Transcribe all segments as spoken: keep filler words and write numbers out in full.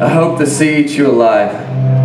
I hope to see you alive.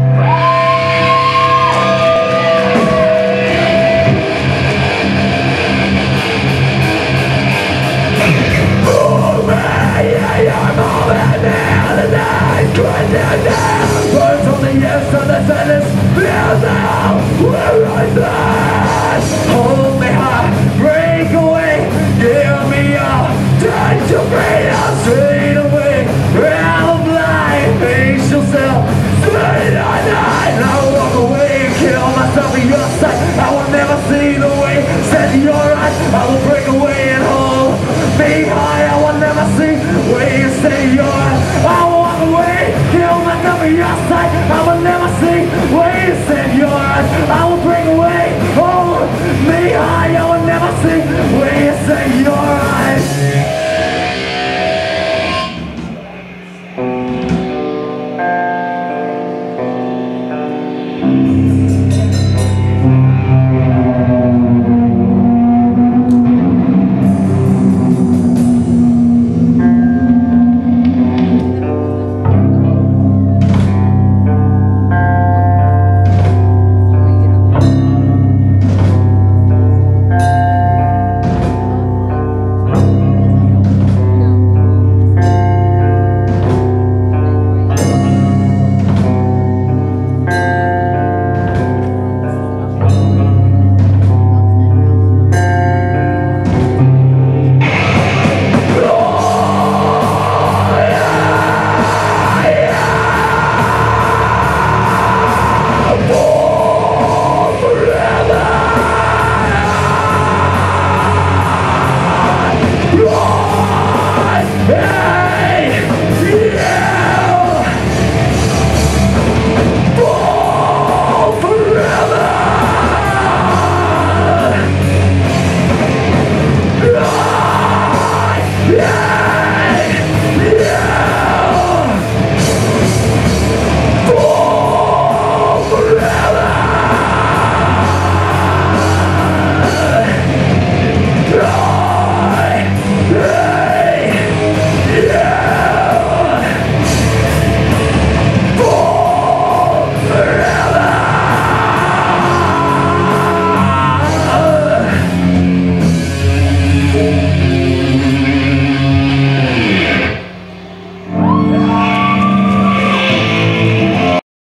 Birds on the yes of the sentence, feels out, we're right there. Hold me high, break away, give me up, time to freedom, straight away. I'm blind, face yourself, straight on night. I walk away and kill myself in your sight. I will never see the way, stand to your eyes. I will break away and hold me high. I will never see the way you stand to your eyes. I will walk away, kill myself in your sight. I will never